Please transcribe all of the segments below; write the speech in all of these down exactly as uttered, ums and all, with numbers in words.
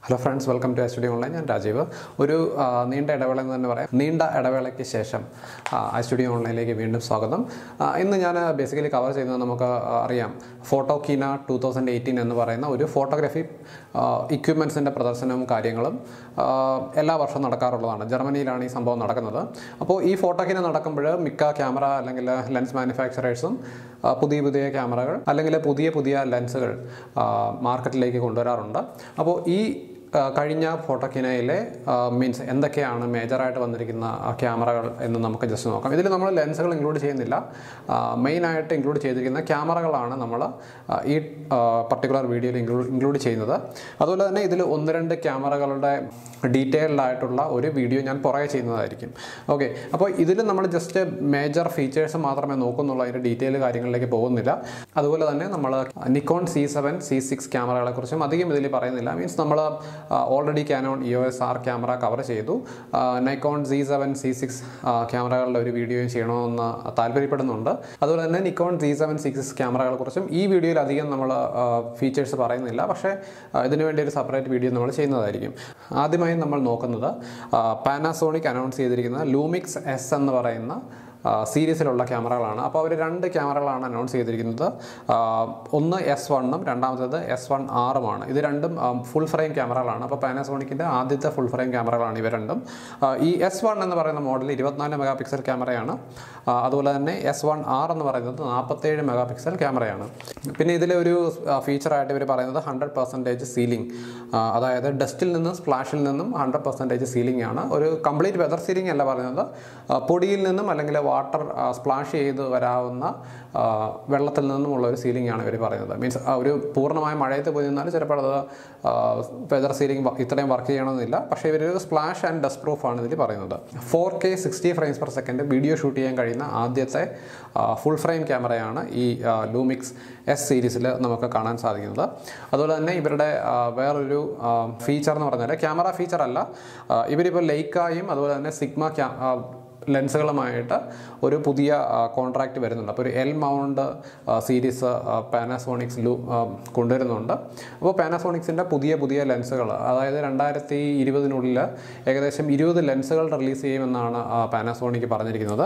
Hello friends, welcome to iStudio Online. I am Rajiv. ഒരു നീണ്ട ഇടവേള എന്ന് തന്നെ പറയാം. നീണ്ട ഇടവേളയ്ക്ക് ശേഷം iStudio Online ലേക്ക് വീണ്ടും സ്വാഗതം. ഇന്ന് ഞാൻ ബേസിക്കലി കവർ ചെയ്യുന്നത് നമുക്ക് അറിയാം Photokina twenty eighteen എന്ന് പറയുന്ന ഒരു ഫോട്ടോഗ്രാഫി ഇക്വിപ്മെന്റ്സിന്റെ പ്രദർശനവും കാര്യങ്ങളും എല്ലാ വർഷവും നടക്കാറുള്ളതാണ്. ജർമ്മനിയിലാണ് ഈ സംഭവം നടക്കുന്നത്. അപ്പോൾ ഈ Photokina നടക്കുമ്പോൾ മിക്ക ക്യാമറ അല്ലെങ്കിൽ ലെൻസ് മാനുഫാക്ചറേഴ്സും പുതിയ പുതിയ ക്യാമറകൾ അല്ലെങ്കിൽ പുതിയ പുതിയ ലെൻസുകൾ മാർക്കറ്റിലേക്ക് കൊണ്ടുവരാറുണ്ട്. അപ്പോൾ ഈ കഴിഞ്ഞ ഫോട്ടോക്കിനയിലെ മീൻസ് എന്തൊക്കെയാണ് മേജറായിട്ട് വന്നിരിക്കുന്ന ക്യാമറകൾ എന്ന് നമുക്ക് ജസ്റ്റ് നോക്കാം. ഇതിൽ നമ്മൾ ലെൻസുകൾ ഇൻക്ലൂഡ് ചെയ്യുന്നില്ല. മെയിനായിട്ട് ഇൻക്ലൂഡ് ചെയ്തിരിക്കുന്ന ക്യാമറകളാണ് നമ്മൾ ഈ പർട്ടിക്കുലർ വീഡിയോയിൽ ഇൻക്ലൂഡ് ഇൻക്ലൂഡ് ചെയ്യുന്നത്. അതുപോലെ തന്നെ ഇതിൽ ഒന്ന് രണ്ട് ക്യാമറകളുടെ ഡീറ്റെയിൽഡ് ആയിട്ടുള്ള ഒരു വീഡിയോ ഞാൻ പുറകെ ചെയ്യുന്നതായിരിക്കും. ഓക്കെ, അപ്പോൾ ഇതിൽ നമ്മൾ ജസ്റ്റ് മേജർ ഫീച്ചേഴ്സ് മാത്രമേ നോക്കുന്നുള്ളൂ, അതിൻ്റെ ഡീറ്റെയിൽ കാര്യങ്ങളിലേക്ക് പോകുന്നില്ല. അതുപോലെ തന്നെ നമ്മൾ Nikon C seven C six ക്യാമറകളെക്കുറിച്ചും അധികം ഇതിൽ പറയുന്നില്ല. മീൻസ് നമ്മൾ already Canon E O S R camera cover ചെയ്തു. Nikon C seven C six ക്യാമറകളുടെ ഒരു വീഡിയോയും ചെയ്യണമെന്ന് താല്പര്യപ്പെടുന്നുണ്ട്. അതുപോലെ തന്നെ Nikon C seven C six ക്യാമറകളെ കുറിച്ചും ഈ വീഡിയോയിൽ അധികം നമ്മൾ ഫീച്ചേഴ്സ് പറയുന്നില്ല, പക്ഷേ ഇതിനു വേണ്ടി ഒരു സെപ്പറേറ്റ് വീഡിയോ നമ്മൾ ചെയ്യുന്നതായിരിക്കും. ആദ്യമായി നമ്മൾ നോക്കുന്നത് പാനാസോണിക് അനൗൺസ് ചെയ്തിരിക്കുന്ന ലൂമിക്സ് എസ് എന്ന് പറയുന്ന സീരീസിലുള്ള ക്യാമറകളാണ്. അപ്പോൾ അവർ രണ്ട് ക്യാമറകളാണ് അനൗൺസ് ചെയ്തിരിക്കുന്നത്. ഒന്ന് എസ് വണ്ണും രണ്ടാമത്തേത് എസ് വൺ ആറുമാണ്. ഇത് രണ്ടും ഫുൾ ഫ്രെയിം ക്യാമറകളാണ്. അപ്പോൾ പാനാസോണിക്കിൻ്റെ ആദ്യത്തെ ഫുൾ ഫ്രെയിം ക്യാമറകളാണ് ഇവ രണ്ടും. ഈ എസ് വൺ എന്ന് പറയുന്ന മോഡൽ ഇരുപത്തിനാല് മെഗാ പിക്സൽ ക്യാമറയാണ്. അതുപോലെ തന്നെ എസ് വൺ ആർ എന്ന് പറയുന്നത് നാൽപ്പത്തേഴ് മെഗാ പിക്സൽ ക്യാമറയാണ്. പിന്നെ ഇതിലെ ഒരു ഫീച്ചറായിട്ട് ഇവർ പറയുന്നത് ഹൺഡ്രഡ് പെർസെൻറ്റേജ് സീലിംഗ്, അതായത് ഡസ്റ്റിൽ നിന്നും സ്പ്ലാഷിൽ നിന്നും ഹൺഡ്രഡ് പെർസെൻറ്റേജ് സീലിംഗ് ആണ്. ഒരു കംപ്ലീറ്റ് വെതർ സീലിംഗ് അല്ല പറയുന്നത്, പൊടിയിൽ നിന്നും അല്ലെങ്കിൽ വാട്ടർ സ്പ്ലാഷ് ചെയ്ത് വരാവുന്ന വെള്ളത്തിൽ നിന്നുമുള്ള ഒരു സീലിംഗ് ആണ് ഇവർ പറയുന്നത്. മീൻസ് ഒരു പൂർണ്ണമായ മഴയത്ത് പോയി നിന്നാൽ ചിലപ്പോൾ അത് വെതർ സീലിംഗ് ഇത്രയും വർക്ക് ചെയ്യണമെന്നില്ല, പക്ഷേ ഇവർ സ്പ്ലാഷ് ആൻഡ് ഡസ്റ്റ് പ്രൂഫ് ആണ് ഇതിൽ പറയുന്നത്. Four K sixty frames per second video shoot ചെയ്യാൻ കഴിയുന്ന ആദ്യത്തെ ഫുൾ ഫ്രെയിം ക്യാമറയാണ് ഈ ലൂമിക്സ് എസ് സീരീസിൽ നമുക്ക് കാണാൻ സാധിക്കുന്നത്. അതുപോലെ തന്നെ ഇവരുടെ വേറൊരു ഫീച്ചർ എന്ന് പറഞ്ഞാൽ ക്യാമറ ഫീച്ചർ അല്ല, ഇവരിപ്പോൾ ലൈക്കായും അതുപോലെ തന്നെ സിഗ്മ ക്യാ ലെൻസുകളുമായിട്ട് ഒരു പുതിയ കോൺട്രാക്റ്റ് വരുന്നുണ്ട്. അപ്പോൾ ഒരു എൽ മൗണ്ട് സീരീസ് പാനാസോണിക്സ് ലൂ കൊണ്ടുവരുന്നുണ്ട്. അപ്പോൾ പാനാസോണിക്സിൻ്റെ പുതിയ പുതിയ ലെൻസുകൾ, അതായത് രണ്ടായിരത്തി ഇരുപതിനുള്ളിൽ ഏകദേശം ഇരുപത് ലെൻസുകൾ റിലീസ് ചെയ്യുമെന്നാണ് പാനാസോണിക് പറഞ്ഞിരിക്കുന്നത്.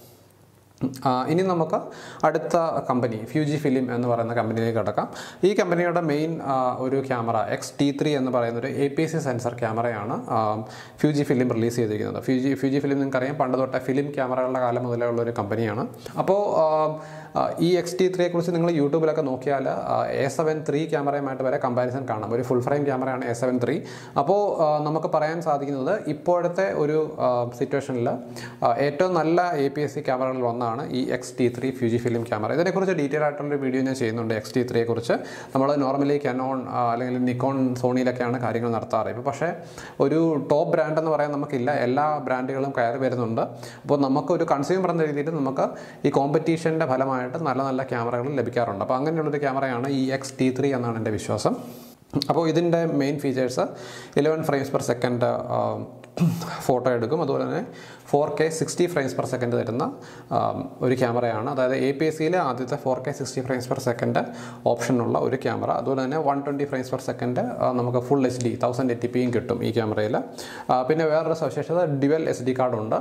ഇനി നമുക്ക് അടുത്ത കമ്പനി ഫ്യൂജി ഫിലിം എന്ന് പറയുന്ന കമ്പനിയിലേക്ക് കിടക്കാം. ഈ കമ്പനിയുടെ മെയിൻ ഒരു ക്യാമറ എക്സ് ടി ത്രീ എന്ന് പറയുന്ന ഒരു A P S C sensor ക്യാമറയാണ് ഫ്യൂജി ഫിലിം റിലീസ് ചെയ്തിരിക്കുന്നത്. ഫ്യൂജി ഫ്യൂജി ഫിലിം നിങ്ങൾക്കറിയാം, പണ്ട് തൊട്ടേ ഫിലിം ക്യാമറകളുടെ കാലം മുതലേ ഉള്ളൊരു കമ്പനിയാണ്. അപ്പോൾ ഈ എക്സ് ടി ത്രീയെ കുറിച്ച് നിങ്ങൾ യൂട്യൂബിലൊക്കെ നോക്കിയാൽ എ സെവൻ ത്രീ ക്യാമറയുമായിട്ട് വരെ കമ്പാരിസൺ കാണാം. ഒരു ഫുൾ ഫ്രെയിം ക്യാമറയാണ് എ സെവൻ ത്രീ. അപ്പോൾ നമുക്ക് പറയാൻ സാധിക്കുന്നത് ഇപ്പോഴത്തെ ഒരു സിറ്റുവേഷനിൽ ഏറ്റവും നല്ല എ പി എസ് സി ക്യാമറകളിൽ ഒന്നാണ് ഈ X T three Fujifilm camera. ഇതിനെക്കുറിച്ച് ഡീറ്റെയിൽ ആയിട്ടുള്ളൊരു വീഡിയോ ഞാൻ ചെയ്യുന്നുണ്ട് എക്സ് ടി ത്രീയെ കുറിച്ച്. നമ്മൾ നോർമലി കാനോൺ അല്ലെങ്കിൽ നിക്കോൺ സോണിയിലൊക്കെയാണ് കാര്യങ്ങൾ നടത്താറ്. ഇപ്പോൾ പക്ഷേ ഒരു ടോപ്പ് ബ്രാൻഡ് എന്ന് പറയാൻ നമുക്കില്ല, എല്ലാ ബ്രാൻഡുകളും കയറി വരുന്നുണ്ട്. അപ്പോൾ നമുക്കൊരു കൺസ്യൂമർ എന്ന രീതിയിൽ നമുക്ക് ഈ കോമ്പറ്റീഷൻ്റെ ഫലമായിട്ട് നല്ല നല്ല ക്യാമറകൾ ലഭിക്കാറുണ്ട്. അപ്പോൾ അങ്ങനെയുള്ളൊരു ക്യാമറയാണ് ഈ എക്സ് ടി ത്രീ എന്നാണ് എൻ്റെ വിശ്വാസം. അപ്പോൾ ഇതിൻ്റെ main features eleven frames per second photo എടുക്കും. അതുപോലെ തന്നെ four K sixty frames per second തരുന്ന ഒരു ക്യാമറയാണ്. അതായത് എ പി എസ് സിയിലെ ആദ്യത്തെ four K sixty frames per second ഓപ്ഷനുള്ള ഒരു ക്യാമറ. അതുപോലെ തന്നെ one twenty frames per second നമുക്ക് full H D thousand eighty പിയും കിട്ടും ഈ ക്യാമറയിൽ. പിന്നെ വേറൊരു സവിശേഷത ഡ്യുവൽ എസ് ഡി കാർഡുണ്ട്.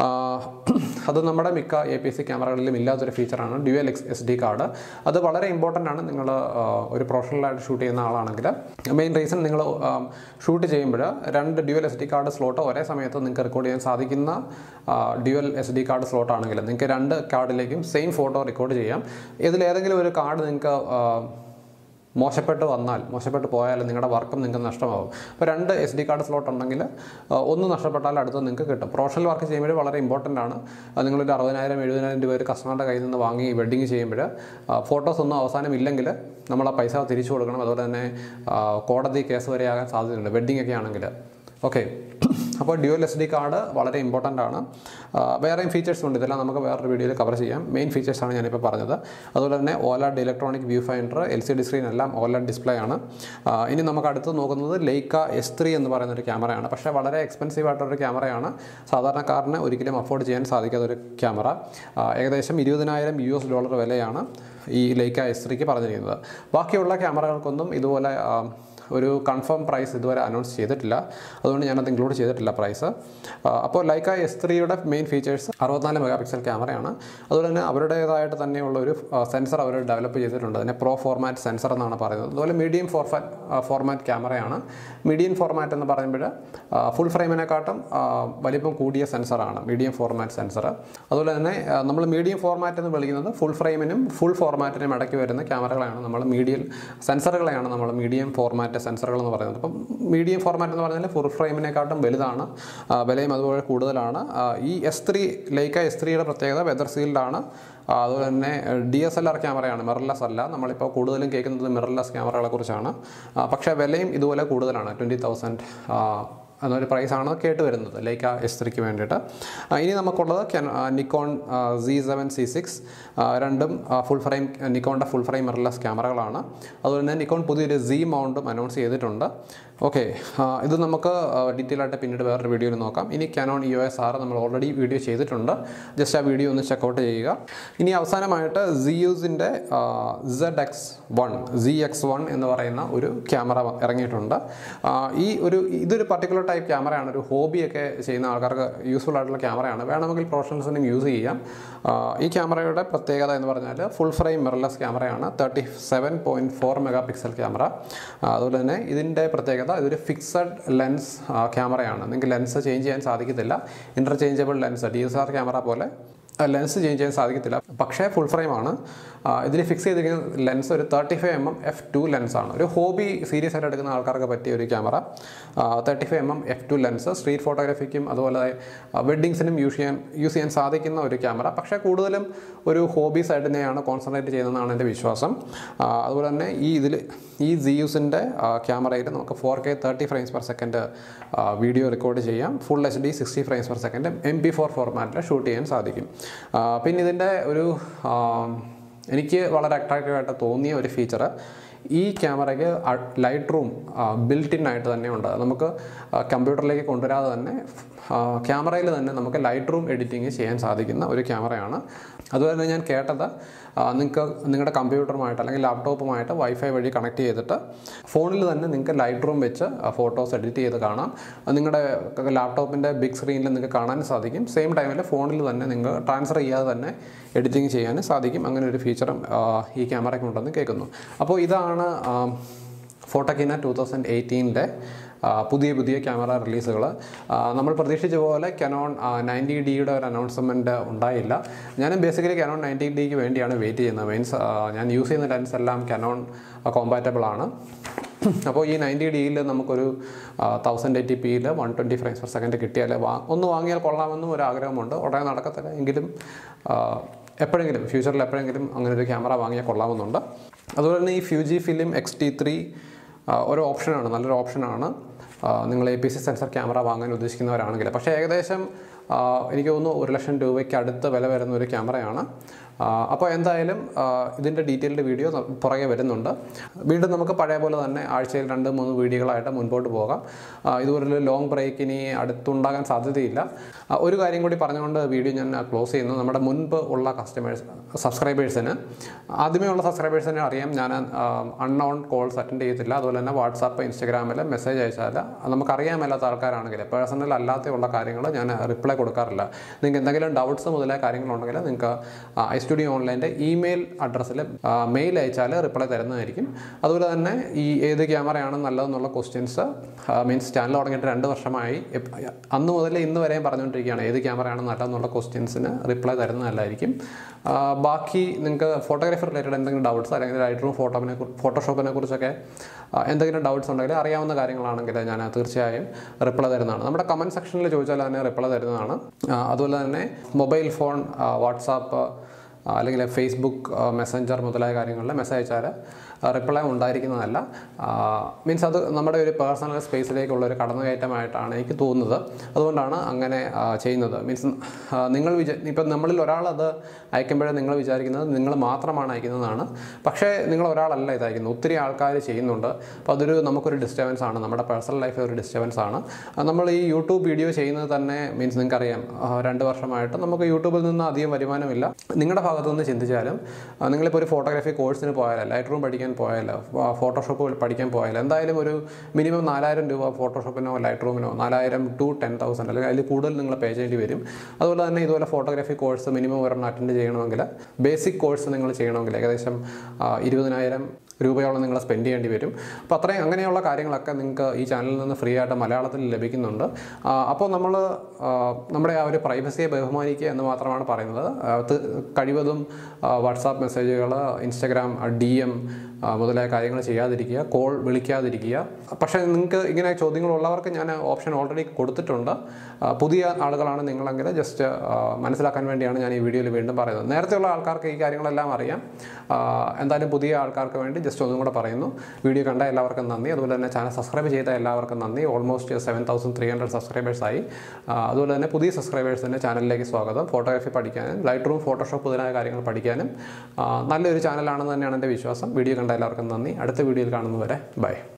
അത് നമ്മുടെ മിക്ക എ പി എസ് സി ക്യാമറകളിലും ഇല്ലാത്തൊരു ഫീച്ചറാണ് dual X S D card. അത് വളരെ ഇമ്പോർട്ടൻ്റ് ആണ് നിങ്ങൾ ഒരു പ്രൊഫഷണലായിട്ട് ഷൂട്ട് ചെയ്യുന്ന ആളാണെങ്കിൽ. മെയിൻ റീസൺ, നിങ്ങൾ ഷൂട്ട് ചെയ്യുമ്പോൾ രണ്ട് dual S D card slot ഒരേ സമയത്ത് നിങ്ങൾക്ക് റെക്കോർഡ് ചെയ്യാൻ സാധിക്കുന്ന dual S D card slot ആണെങ്കിൽ നിങ്ങൾക്ക് രണ്ട് കാർഡിലേക്കും സെയിം ഫോട്ടോ റെക്കോർഡ് ചെയ്യാം. ഇതിലേതെങ്കിലും ഒരു കാർഡ് നിങ്ങൾക്ക് മോശപ്പെട്ട് വന്നാൽ മോശപ്പെട്ട് പോയാൽ നിങ്ങളുടെ വർക്കും നിങ്ങൾക്ക് നഷ്ടമാകും. അപ്പോൾ രണ്ട് എസ് ഡി കാർഡ് സ്ലോട്ട് ഉണ്ടെങ്കിൽ ഒന്ന് നഷ്ടപ്പെട്ടാൽ അടുത്ത് നിങ്ങൾക്ക് കിട്ടും. പ്രൊഫഷണൽ വർക്ക് ചെയ്യുമ്പോൾ വളരെ ഇമ്പോർട്ടൻ്റ് ആണ്. നിങ്ങളൊരു അറുപതിനായിരം എഴുപതിനായിരം രൂപ ഒരു കസ്റ്റമറുടെ കയ്യിൽ നിന്ന് വാങ്ങി വെഡ്ഡിങ് ചെയ്യുമ്പോൾ ഫോട്ടോസ് ഒന്നും അവസാനം ഇല്ലെങ്കിൽ നമ്മൾ ആ പൈസ തിരിച്ചു കൊടുക്കണം. അതുപോലെ തന്നെ കോടതി കേസ് വരെ ആകാൻ സാധ്യതയുണ്ട് വെഡ്ഡിംഗ് ഒക്കെ ആണെങ്കിൽ. ഓക്കെ, അപ്പോൾ ഡ്യുവൽ എസ് ഡി കാർഡ് വളരെ ഇമ്പോർട്ടൻ്റ് ആണ്. വേറെയും ഫീച്ചേഴ്സ് ഉണ്ട്, ഇതെല്ലാം നമുക്ക് വേറൊരു വീഡിയോയിൽ കവർ ചെയ്യാം. മെയിൻ ഫീച്ചേഴ്സാണ് ഞാനിപ്പോൾ പറഞ്ഞത്. അതുപോലെ തന്നെ OLED electronic viewfinder, L C D screen എല്ലാം ഓലാഡ് ഡിസ്പ്ലേ ആണ്. ഇനി നമുക്ക് അടുത്ത് നോക്കുന്നത് ലൈക്ക എസ് ത്രീ എന്ന് പറയുന്നൊരു ക്യാമറയാണ്. പക്ഷേ വളരെ എക്സ്പെൻസീവ് ആയിട്ടൊരു ക്യാമറയാണ്. സാധാരണക്കാരന് ഒരിക്കലും അഫോർഡ് ചെയ്യാൻ സാധിക്കാത്തൊരു ക്യാമറ. ഏകദേശം ഇരുപതിനായിരം യു എസ് ഡോളർ വിലയാണ് ഈ ലൈക്ക എസ് ത്രീക്ക് പറഞ്ഞിരിക്കുന്നത്. ബാക്കിയുള്ള ക്യാമറകൾക്കൊന്നും ഇതുപോലെ ഒരു കൺഫേം പ്രൈസ് ഇതുവരെ അനൗൺസ് ചെയ്തിട്ടില്ല, അതുകൊണ്ട് ഞാനത് ഇൻക്ലൂഡ് ചെയ്തിട്ടില്ല പ്രൈസ്. അപ്പോൾ ലൈക്ക എസ് ത്രീയുടെ മെയിൻ ഫീച്ചേഴ്സ് അറുപത്തിനാല് മെഗാ പിക്സൽ ക്യാമറയാണ്. അതുപോലെ തന്നെ അവരുടേതായിട്ട് തന്നെയുള്ള ഒരു സെൻസർ അവർ ഡെവലപ്പ് ചെയ്തിട്ടുണ്ട്. അതിനെ പ്രോ ഫോർമാറ്റ് സെൻസർ എന്നാണ് പറയുന്നത്. അതുപോലെ മീഡിയം ഫോർമാറ്റ് ഫോർമാറ്റ് ക്യാമറയാണ്. മീഡിയം ഫോർമാറ്റ് എന്ന് പറയുമ്പോൾ ഫുൾ ഫ്രെയിമിനെക്കാട്ടും വലിപ്പം കൂടിയ സെൻസറാണ് മീഡിയം ഫോർമാറ്റ് സെൻസർ. അതുപോലെ തന്നെ നമ്മൾ മീഡിയം ഫോർമാറ്റ് എന്ന് വിളിക്കുന്നത് ഫുൾ ഫ്രെയിമിനും ഫുൾ ഫോർമാറ്റിനും ഇടയ്ക്ക് വരുന്ന ക്യാമറകളാണ് നമ്മൾ മീഡിയം സെൻസറുകളെയാണ് നമ്മൾ മീഡിയം ഫോർമാറ്റ് സെൻസറുകൾ എന്ന് പറയുന്നത്. അപ്പം മീഡിയം ഫോർമാറ്റ് എന്ന് പറഞ്ഞാൽ ഫുൾ ഫ്രെയിമിനെക്കാട്ടും വലുതാണ്, വിലയും അതുപോലെ കൂടുതലാണ്. ഈ എസ് ത്രീ ലൈക്ക എസ് ത്രീയുടെ പ്രത്യേകത വെതർ സീൽഡാണ്. അതുപോലെ തന്നെ ഡി എസ് എൽ ആർ ക്യാമറയാണ്, മിറർലെസ് അല്ല. നമ്മളിപ്പോൾ കൂടുതലും കേൾക്കുന്നത് മിറർലെസ് ക്യാമറകളെ കുറിച്ചാണ്. പക്ഷേ വിലയും ഇതുപോലെ കൂടുതലാണ്, ട്വൻറ്റി തൗസൻഡ് എന്നൊരു പ്രൈസാണ് കേട്ട് വരുന്നത് ലൈക്ക എസ് ത്രീക്ക് വേണ്ടിയിട്ട്. ഇനി നമുക്കുള്ളത് Nikon C seven C six, രണ്ടും ഫുൾ ഫ്രെയിം നിക്കോണിൻ്റെ ഫുൾ ഫ്രെയിം മിറർലെസ് ക്യാമറകളാണ്. അതുപോലെ തന്നെ നിക്കോൺ പുതിയൊരു സി മൗണ്ടും അനൗൺസ് ചെയ്തിട്ടുണ്ട്. ഓക്കെ, ഇത് നമുക്ക് ഡീറ്റെയിൽ ആയിട്ട് പിന്നീട് വേറൊരു വീഡിയോയിൽ നോക്കാം. ഇനി Canon E O S R നമ്മൾ ഓൾറെഡി വീഡിയോ ചെയ്തിട്ടുണ്ട്, ജസ്റ്റ് ആ വീഡിയോ ഒന്ന് ചെക്കൗട്ട് ചെയ്യുക. ഇനി അവസാനമായിട്ട് സിയൂസിൻ്റെ Z X one C X one എന്ന് പറയുന്ന ഒരു ക്യാമറ ഇറങ്ങിയിട്ടുണ്ട്. ഈ ഒരു ഇതൊരു പർട്ടിക്കുലർ ടൈപ്പ് ക്യാമറയാണ്, ഒരു ഹോബിയൊക്കെ ചെയ്യുന്ന ആൾക്കാർക്ക് യൂസ്ഫുൾ ആയിട്ടുള്ള ക്യാമറയാണ്. വേണമെങ്കിൽ പ്രൊഫഷണൽസിനും യൂസ് ചെയ്യാം. ഈ ക്യാമറയുടെ പ്രത്യേകത എന്ന് പറഞ്ഞാൽ ഫുൾ ഫ്രെയിം മിറർലെസ് ക്യാമറയാണ്, thirty seven point four megapixel camera. അതുപോലെ തന്നെ ഇതിൻ്റെ പ്രത്യേകത ഇതൊരു ഫിക്സഡ് ലെൻസ് ക്യാമറയാണ്. നിങ്ങൾക്ക് ലെൻസ് ചേഞ്ച് ചെയ്യാൻ സാധിക്കത്തില്ല. Interchangeable lens D S R camera പോലെ ലെൻസ് ചേഞ്ച് ചെയ്യാൻ സാധിക്കത്തില്ല, പക്ഷേ ഫുൾ ഫ്രെയിമാണ്. ഇതിൽ ഫിക്സ് ചെയ്തിരിക്കുന്ന ലെൻസ് ഒരു thirty five M M F two ലെൻസാണ്. ഒരു ഹോബി സീരിയസ് ആയിട്ട് എടുക്കുന്ന ആൾക്കാർക്ക് പറ്റിയ ഒരു camera. Thirty five M M F two lens street ഫോട്ടോഗ്രാഫിക്കും അതുപോലെ വെഡ്ഡിങ്സിനും യൂസ് ചെയ്യാൻ യൂസ് ചെയ്യാൻ സാധിക്കുന്ന ഒരു ക്യാമറ. പക്ഷേ കൂടുതലും ഒരു ഹോബി സൈഡിനെയാണ് കോൺസെൻട്രേറ്റ് ചെയ്യുന്നതെന്നാണ് എൻ്റെ വിശ്വാസം. അതുപോലെ തന്നെ ഈ ഇതിൽ ഈ സിയൂസിൻ്റെ ക്യാമറയിൽ നമുക്ക് four K thirty frames per second video record ചെയ്യാം. Full H D sixty frames per second M P four ഫോർമാറ്റിൽ ഷൂട്ട് ചെയ്യാൻ സാധിക്കും. പിന്നെ ഇതിൻ്റെ ഒരു എനിക്ക് വളരെ അട്രാക്റ്റീവായിട്ട് തോന്നിയ ഒരു ഫീച്ചർ, ഈ ക്യാമറയ്ക്ക് ലൈറ്റ് റൂം ബിൽറ്റ് ഇൻ ആയിട്ട് തന്നെ ഉണ്ട്. നമുക്ക് കമ്പ്യൂട്ടറിലേക്ക് കൊണ്ടുവരാതെ തന്നെ ക്യാമറയിൽ തന്നെ നമുക്ക് ലൈറ്റ് റൂം എഡിറ്റിംഗ് ചെയ്യാൻ സാധിക്കുന്ന ഒരു ക്യാമറയാണ്. അതുപോലെ തന്നെ ഞാൻ കേട്ടത് നിങ്ങൾക്ക് നിങ്ങളുടെ കമ്പ്യൂട്ടറുമായിട്ട് അല്ലെങ്കിൽ ലാപ്ടോപ്പുമായിട്ട് വൈഫൈ വഴി കണക്ട് ചെയ്തിട്ട് ഫോണിൽ തന്നെ നിങ്ങൾക്ക് ലൈറ്റ് റൂം വെച്ച് ഫോട്ടോസ് എഡിറ്റ് ചെയ്ത് കാണാം. നിങ്ങളുടെ ലാപ്ടോപ്പിൻ്റെ ബിഗ് സ്ക്രീനിൽ നിങ്ങൾക്ക് കാണാൻ സാധിക്കും. സെയിം ടൈമിൽ ഫോണിൽ തന്നെ നിങ്ങൾ ട്രാൻസ്ഫർ ചെയ്യാതെ തന്നെ എഡിറ്റിംഗ് ചെയ്യാൻ സാധിക്കും. അങ്ങനെ ഒരു ഫീച്ചറും ഈ ക്യാമറയ്ക്ക് ഉണ്ടെന്ന് കേൾക്കുന്നു. അപ്പോൾ ഇതാണ് ഫോട്ടോകിന ടു തൗസൻഡ് എയ്റ്റീനിലെ പുതിയ പുതിയ ക്യാമറ റിലീസുകൾ. നമ്മൾ പ്രതീക്ഷിച്ച പോലെ കനോൺ നയൻറ്റി ഡിയുടെ ഒരു അനൗൺസ്മെൻറ്റ് ഉണ്ടായില്ല. ഞാൻ ബേസിക്കലി കനോൺ നയൻറ്റി ഡിക്ക് വേണ്ടിയാണ് വെയിറ്റ് ചെയ്യുന്നത്. മീൻസ് ഞാൻ യൂസ് ചെയ്യുന്ന ലെൻസ് എല്ലാം കനോൺ കോമ്പാറ്റബിൾ ആണ്. അപ്പോൾ ഈ നയൻറ്റി ഡിയിൽ നമുക്കൊരു തൗസൻഡ് എയ്റ്റി പിയിൽ one twenty frames per second കിട്ടിയാൽ വാ ഒന്ന് വാങ്ങിയാൽ കൊള്ളാമെന്നും ഒരു ആഗ്രഹമുണ്ട്. ഉടനെ നടക്കത്തില്ല എങ്കിലും എപ്പോഴെങ്കിലും ഫ്യൂച്ചറിൽ എപ്പോഴെങ്കിലും അങ്ങനെ ഒരു ക്യാമറ വാങ്ങിയാൽ കൊള്ളാമെന്നുണ്ട്. അതുപോലെ തന്നെ ഈ Fujifilm X T three ഒരു ഓപ്ഷനാണ്, നല്ലൊരു ഓപ്ഷനാണ് നിങ്ങൾ A P C sensor camera വാങ്ങാൻ ഉദ്ദേശിക്കുന്നവരാണെങ്കിൽ. പക്ഷേ ഏകദേശം എനിക്ക് തോന്നുന്നു ഒരു ലക്ഷം രൂപയ്ക്ക് അടുത്ത് വില വരുന്ന ഒരു ക്യാമറയാണ്. അപ്പോൾ എന്തായാലും ഇതിൻ്റെ ഡീറ്റെയിൽഡ് വീഡിയോ പുറകെ വരുന്നുണ്ട്. വീണ്ടും നമുക്ക് പഴയ പോലെ തന്നെ ആഴ്ചയിൽ രണ്ട് മൂന്ന് വീഡിയോകളായിട്ട് മുൻപോട്ട് പോകാം. ഇതുപോലൊരു ലോങ് ബ്രേക്ക് ഇനി അടുത്തുണ്ടാകാൻ സാധ്യതയില്ല. ഒരു കാര്യം കൂടി പറഞ്ഞുകൊണ്ട് വീഡിയോ ഞാൻ ക്ലോസ് ചെയ്യുന്നു. നമ്മുടെ മുൻപ് ഉള്ള കസ്റ്റമേഴ്സ് സബ്സ്ക്രൈബേഴ്സിന് ആദ്യമേ ഉള്ള സബ്സ്ക്രൈബേഴ്സിനെ അറിയാം, ഞാൻ അൺനോൺ കോൾസ് അറ്റൻഡ് ചെയ്യത്തില്ല. അതുപോലെ തന്നെ വാട്സാപ്പ് ഇൻസ്റ്റഗ്രാമിൽ മെസ്സേജ് അയച്ചാൽ നമുക്കറിയാൻ മേലാത്ത ആൾക്കാരാണെങ്കിൽ പേഴ്സണൽ അല്ലാത്തുള്ള കാര്യങ്ങൾ ഞാൻ റിപ്ലൈ കൊടുക്കാറില്ല. നിങ്ങൾക്ക് എന്തെങ്കിലും ഡൗട്ട്സ് മുതലായ കാര്യങ്ങളുണ്ടെങ്കിൽ നിങ്ങൾക്ക് ഐ സ്റ്റുഡിയോ ഓൺലൈൻ്റെ ഇമെയിൽ അഡ്രസ്സിൽ മെയിൽ അയച്ചാൽ റിപ്ലൈ തരുന്നതായിരിക്കും. അതുപോലെ തന്നെ ഈ ഏത് ക്യാമറയാണ് നല്ലതെന്നുള്ള ക്വസ്റ്റ്യൻസ് മീൻസ് ചാനൽ തുടങ്ങിയിട്ട് രണ്ട് വർഷമായി അന്ന് മുതൽ ഇന്ന് വരെയും പറഞ്ഞുകൊണ്ടിരിക്കുകയാണ് ഏത് ക്യാമറയാണ് നല്ലതെന്നുള്ള ക്വസ്റ്റ്യൻസിന് റിപ്ലൈ തരുന്നതല്ലായിരിക്കും. ബാക്കി നിങ്ങൾക്ക് ഫോട്ടോഗ്രാഫി റിലേറ്റഡ് എന്തെങ്കിലും ഡൗട്ട്സ് അല്ലെങ്കിൽ ലൈറ്റ് റൂം ഫോട്ടോനെ ഫോട്ടോഷോപ്പിനെ കുറിച്ചൊക്കെ എന്തെങ്കിലും ഡൗട്ട്സ് ഉണ്ടെങ്കിൽ അറിയാവുന്ന കാര്യങ്ങളാണെങ്കിൽ ഞാൻ തീർച്ചയായും റിപ്ലൈ തരുന്നതാണ്. നമ്മുടെ കമൻറ്റ് സെക്ഷനിൽ ചോദിച്ചാൽ തന്നെ റിപ്ലൈ തരുന്നതാണ്. അതുപോലെ തന്നെ മൊബൈൽ ഫോൺ, വാട്സാപ്പ് അല്ലെങ്കിൽ ഫേസ്ബുക്ക് മെസ്സഞ്ചർ മുതലായ കാര്യങ്ങളിൽ മെസ്സേജ് അയച്ചാൽ റിപ്ലൈ ഉണ്ടായിരിക്കുന്നതല്ല. മീൻസ് അത് നമ്മുടെ ഒരു പേഴ്സണൽ സ്പേസിലേക്കുള്ള ഒരു കടന്നുകയറ്റമായിട്ടാണ് എനിക്ക് തോന്നുന്നത്. അതുകൊണ്ടാണ് അങ്ങനെ ചെയ്യുന്നത്. മീൻസ് നിങ്ങൾ വിചാ ഇപ്പം നമ്മളിൽ ഒരാളത് അയക്കുമ്പോഴേ നിങ്ങൾ വിചാരിക്കുന്നത് നിങ്ങൾ മാത്രമാണ് അയക്കുന്നതാണ്. പക്ഷേ നിങ്ങൾ ഒരാളല്ല ഇത് അയക്കുന്നത്, ഒത്തിരി ആൾക്കാർ ചെയ്യുന്നുണ്ട്. അപ്പോൾ അതൊരു നമുക്കൊരു ഡിസ്റ്റർബൻസ് ആണ്, നമ്മുടെ പേഴ്സണൽ ലൈഫിൽ ഒരു ഡിസ്റ്റർബൻസ് ആണ്. നമ്മൾ ഈ യൂട്യൂബ് വീഡിയോ ചെയ്യുന്നത് തന്നെ മീൻസ് നിങ്ങൾക്കറിയാം രണ്ട് വർഷമായിട്ട് നമുക്ക് യൂട്യൂബിൽ നിന്ന് അധികം വരുമാനമില്ല. നിങ്ങളുടെ ഭാഗത്ത് ഭാഗത്തുനിന്ന് ചിന്തിച്ചാലും നിങ്ങളിപ്പോൾ ഒരു ഫോട്ടോഗ്രാഫി കോഴ്സിന് പോയാലോ ലൈറ്റ് റൂം പഠിക്കാൻ പോയാലോ ഫോട്ടോഷോപ്പ് പഠിക്കാൻ പോയാലോ എന്തായാലും ഒരു മിനിമം നാലായിരം രൂപ ഫോട്ടോഷോപ്പിനോ ലൈറ്റ് റൂമിനോ നാലായിരം ടു ടെൻ തൗസൻഡ് അല്ലെങ്കിൽ അതിൽ കൂടുതൽ നിങ്ങൾ പേ ചെയ്യേണ്ടി വരും. അതുപോലെ തന്നെ ഇതുപോലെ ഫോട്ടോഗ്രാഫി കോഴ്സ് മിനിമം ഒരെണ്ണം അറ്റൻഡ് ചെയ്യണമെങ്കിൽ ബേസിക് കോഴ്സ് നിങ്ങൾ ചെയ്യണമെങ്കിൽ ഏകദേശം ഇരുപതിനായിരം രൂപയോളം നിങ്ങൾ സ്പെൻഡ് ചെയ്യേണ്ടി വരും. അപ്പോൾ അത്രയും അങ്ങനെയുള്ള കാര്യങ്ങളൊക്കെ നിങ്ങൾക്ക് ഈ ചാനലിൽ നിന്ന് ഫ്രീ ആയിട്ട് മലയാളത്തിൽ ലഭിക്കുന്നുണ്ട്. അപ്പോൾ നമ്മൾ നമ്മുടെ ആ ഒരു പ്രൈവസിയെ ബഹുമാനിക്കുക എന്ന് മാത്രമാണ് പറയുന്നത്. കഴിവതും വാട്സാപ്പ് മെസ്സേജുകൾ, ഇൻസ്റ്റഗ്രാം ഡി എം മുതലായ കാര്യങ്ങൾ ചെയ്യാതിരിക്കുക, കോൾ വിളിക്കാതിരിക്കുക. പക്ഷേ നിങ്ങൾക്ക് ഇങ്ങനെ ചോദ്യങ്ങളുള്ളവർക്ക് ഞാൻ ഓപ്ഷൻ ഓൾറെഡി കൊടുത്തിട്ടുണ്ട്. പുതിയ ആളുകളാണ് നിങ്ങളെങ്കിൽ ജസ്റ്റ് മനസ്സിലാക്കാൻ വേണ്ടിയാണ് ഞാൻ ഈ വീഡിയോയിൽ വീണ്ടും പറയുന്നത്. നേരത്തെയുള്ള ആൾക്കാർക്ക് ഈ കാര്യങ്ങളെല്ലാം അറിയാം. എന്തായാലും പുതിയ ആൾക്കാർക്ക് വേണ്ടി ജസ്റ്റ് ഒന്നും കൂടെ പറയുന്നു. വീഡിയോ കണ്ട എല്ലാവർക്കും നന്ദി. അതുപോലെ തന്നെ ചാനൽ സബ്സ്ക്രൈബ് ചെയ്ത എല്ലാവർക്കും നന്ദി. Almost seven thousand three hundred സബ്സ്ക്രൈബേഴ്സായി. അതുപോലെ തന്നെ പുതിയ സബ്സ്ക്രൈബേഴ്സിൻ്റെ ചാനലിലേക്ക് സ്വാഗതം. ഫോട്ടോഗ്രാഫി പഠിക്കാനും ലൈറ്റ് റൂം ഫോട്ടോഷോപ്പ് മുതലായ കാര്യങ്ങൾ പഠിക്കാനും നല്ലൊരു ചാനലാണെന്ന് തന്നെയാണ് എൻ്റെ വിശ്വാസം. വീഡിയോ കണ്ട എല്ലാവർക്കും നന്ദി. അടുത്ത വീഡിയോയിൽ കാണുന്നവരെ ബൈ.